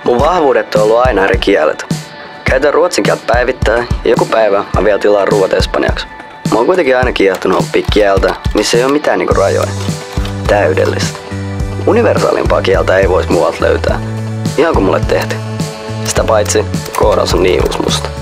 Mun vahvuudet on ollut aina eri kielet. Käytän ruotsin kieltä päivittäin ja joku päivä mä vielä tilaan ruuat espanjaksi. Mä oon kuitenkin aina kiehtonut oppia kieltä, missä ei ole mitään niinku rajoja. Täydellistä. Universaalimpaa kieltä ei vois muualta löytää. Ihan kuin mulle tehtiin. Sitä paitsi koodaus on niin uusi musta.